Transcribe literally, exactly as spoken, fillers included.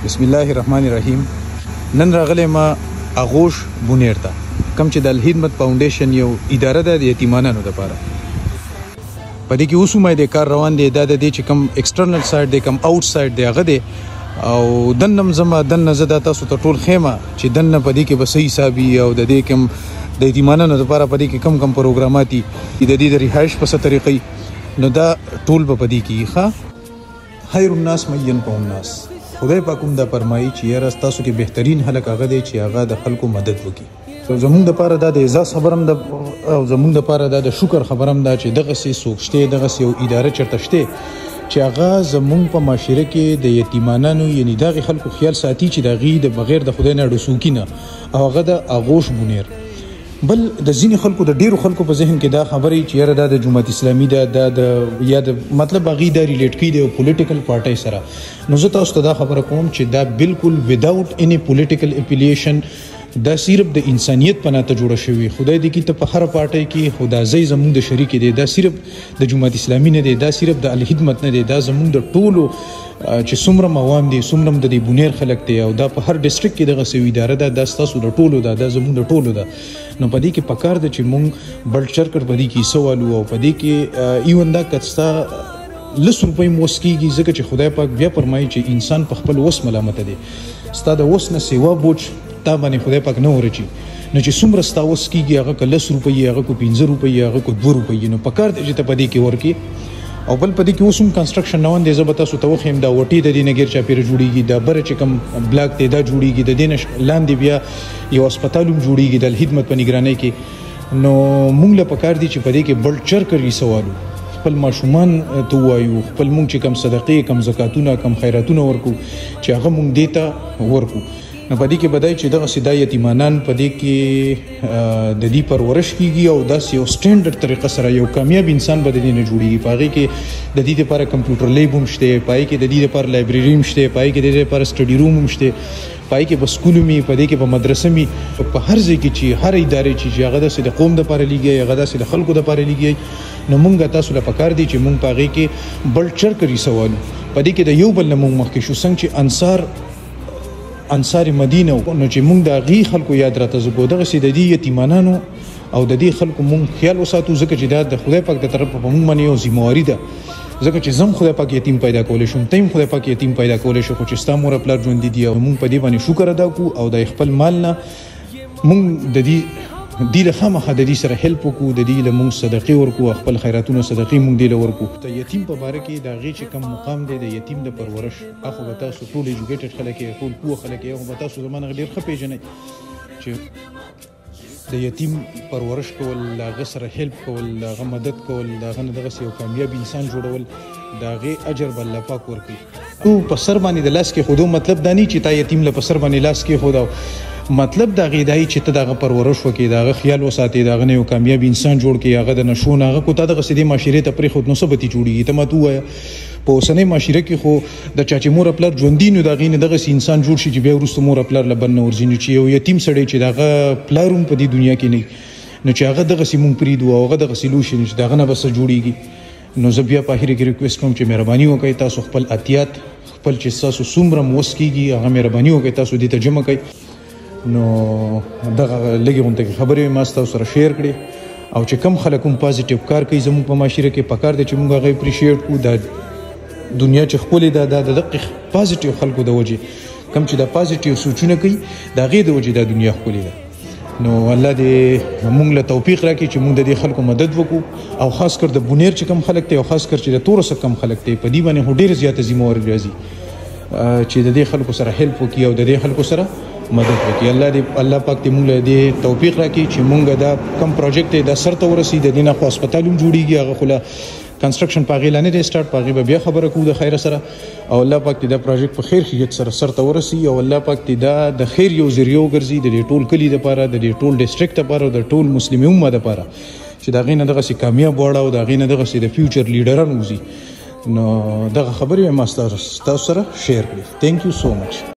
بسم الله الرحمن الرحیم. نن راغلی ما اغوش بونیر ته، کوم چې د الهدمت فاونډیشن یو اداره ده د یتیمانانو لپاره. په دې کې اوس هم د کار روان دی، دا د دې چې کوم ایکسټرنل سایډ دی کوم آوټ سایډ دی هغه دی، او دنم زما دنه زه دا تاسو ته ټول خیمه چې دنه په دې کې به صحیح حسابي او د دې کوم د یتیمانانو لپاره په دې کې کم کم پروګرامات دي د دې د رهایش په څه طریقې، نو دا ټول به په دې کې ښه خیر الناس من ينفع الناس. خدای پاک هم دا فرمایي چې یاره ستاسو کې بهترین خلک هغه دی چې هغه د خلکو مدد وکړي. زمونږ دپاره دا د اعزاز خبر هم ده او زمونږ دپاره دا د شکر خبر هم ده چې دغسې څوک شته، دغسې یو اداره چېرته شته چې هغه زمونږ په معاشره کې د یتیمانانو یعنې د هغې خلکو خیال ساتي چې د هغې د بغیر د خدای نه ډسوکي نه، او هغه د اغوش بونیر. بل د ځینې خلکو د ډیرو خلکو په ذهن کې دا خبرې چې یاره دا د جماعت اسلامي ده، دا د یا د مطلب هغې دا ریلیټ کوي د یو پولیټیکل پارټۍ سره. نو زه تاسو ته دا خبره کوم چې دا بالکل وداوټ اني پولیټیکل اپیلیشن دا صرف د انسانیت په ناته جوړه شوې. خدای دې کې ته په هر پارټۍ کې خدا زی زمونږ د شریک دی، دا صرف د جماعت اسلامي نه دی، دا صرف د الهدمت نه دی، دا زمونږ د ټولو چې څومره موام دي څومره د دې بونیر خلک دی، او دا په هر ډسټرکټ کې دغه سوي اداره ده، دا ستاسو د ټولو ده، دا زمونږ د ټولو ده. نو په دې کې پکار ده چې مونږ بل چرکر په دې کې سوالو، او په دې کې ایون دا کستا لس روپۍ موس کېږي، ځکه چې خدای پاک بیا فرمایي چې انسان په خپل وس ملامته دی. ستا د وس نه سیوا بوج تا باندې خدای پاک نه ورچي، نو چې څومره ستا وس کېږي هغه که لس روپۍ هغه که پنځه روپۍ هغه که دوه روپۍ، نو پکار دی چې ته په دې کې ورکړې. او بل په دې کې اوس هم کنسټرکشن روان دی، زه به تاسو ته وښیم دا وټې د دې نه ګیر چاپېره جوړېږي، دا بره چې کوم بلاک دی دا جوړېږي، د دې نه لاندې بیا یو هسپتال هم جوړېږي د الهدمت په نګرانۍ کې. نو مونږ له پکار دي چې په دې کې بل چرکر سوالو، خپل ماشومان ته ووایو، خپل مونږ چې کم صدقې کم زکاتونه کم خیراتونه ورکو چې هغه مونږ دې ته ورکو. نو په دې کې بدای چې دغسې دا یتیمانان په دې کې د دې پرورش کېږي، او داسې یو سټینډرډ طریقه سره یو کامیاب انسان به د دې نه جوړېږي. په هغې کې د دې دپاره کمپیوټر لیب هم شته، په هغې کې د دې دپاره لایبرري هم شته، په هغې کې د دې دپاره سټډي روم هم شته، په هغې کې به سکول وي، په دې کې به مدرسه وي، په هر ځای کې چې هر ادارې چې هغه داسې د قوم دپاره لګي، هغه داسې د خلکو دپاره لګي. نو مونږ تاسو له پکار دي چې مونږ په هغې کې بل چرکر سوالو، په دې کې د یو بل نه مونږ مخکې شو، څنګه چې انصار انصار مدینه، نو چې مونږ د هغې خلکو یاد راته زکو، دغسې د دې یتیمانانو او د دې خلکو مونږ خیال وساتو، ځکه چې دا د خدای پاک د طرفه په مونږ باندې یو ذمهواري ده. ځکه چې زم خدای پاک یتیم پیدا کولی شم، ته هم خدای پاک یتیم پیدا کولی شو، خو چې ستا مور پلار ژوندي دي، او مونږ په دې باندې شکر ادا کړو، او د خپل مال نه مونږ د دې دې له خامخا د دې سره هیلپ وکړو، د دې له مونږ صدقې ورکړو، خپل خیراتونه صدقې مونږ دې له ورکړو. د یتیم په باره کې د هغې چې کوم مقام دی د یتیم د پرورش، هغه به تاسو ټول ایجوکیټډ خلک یې، ټول پوه خلک یې، هغه به تاسو زما نه ډېر ښه پېژنئ چې د یتیم پرورش کول، د هغه سره هیلپ کول، د هغه مدد کول، د هغه نه دغسې یو کامیاب انسان جوړول، د هغې اجر به الله پاک ورکړي. تو په سر باندې د لاس کېښودو مطلب دا نه چې تا یتیم له په سر باندې لاس کېښود، مطلب د هغې دا چې ته د هغه پرورش وکړې، د هغه خیال وساتې، د هغه نه یو کامیاب انسان جوړ کړې، هغه د نشو نه هغه کو تا دغسې دې معاشرې ته پرېښود، نو څه به ترې جوړېږي؟ ته ماته ووایه. په اوسنۍ معاشره کې خو د چا چې مور پلار ژوندي، نو د هغې نه دغسې انسان جوړ شي چې بیا وروسته مور پلار له بند نه ورځي. نو چې یو یتیم سړی چې د هغه پلار هم په دې دنیا کې نه وي، نو چې هغه دغسې مونږ پرېږدو او هغه دغسې لوی شي، نو چې د هغه نه به څه جوړېږي. نو زه بیا په اخر کې ریکویسټ کوم چې مهرباني وکړئ، تاسو خپل اتیات خپل چې ستاسو څومره موس کېږي هغه مهرباني وکړئ تاسو دې ته جمع کړئ. نو دغه لږې غونته خبرې مې ما ستاسو سره شیر کړې، او چې کم خلک هم پازیټیو کار کوي زموږ په معاشره کې، پکار دی چې موږ هغه اپریشیټ کړو. دا دنیا چې ښکلې ده دا د دقیق پازیټیو خلکو د وجې، کم چې دا پازیټیو سوچونه کوي د هغې د وجې دا دنیا ښکلې ده. نو الله دې مونږ له توفیق راکړي چې مونږ د دې خلکو مدد وکړو، او خاص کر د بونیر چې کم خلک دی، او خاص کر چې د تورسه کم خلک دی، په دې باندې خو ډېره زیاته ذمهواري راځي چې د دې خلکو سره هیلپ وکړي او د دې خلکو سره مدد وکړي. الله دې الله پاک دې مونږ له دې توفیق راکړي چې مونږ دا کم پروجیکټ دی دا سر ته ورسي. د دې نه خو هسپتال هم جوړېږي، هغه خو له کنسټرکشن په هغې لا نه دی سټارټ، په هغې به بیا خبره کوو د خیر سره، او الله پاک دې دا پروجیکټ په خیر خیریت سره سر ته ورسي، او الله پاک دې دا د خیر یو ذریعه وګرځي د دې ټول کلي دپاره، د دې ټول ډسټرکټ دپاره، د ټول مسلمي امه دپاره، چې د هغې نه دغسې کامیاب واړه او د هغې نه دغسې د فیوچر لیډران وځي. نو دغه خبرې مې ما ستاسو سره شیر کړې. تھینک یو سو مچ.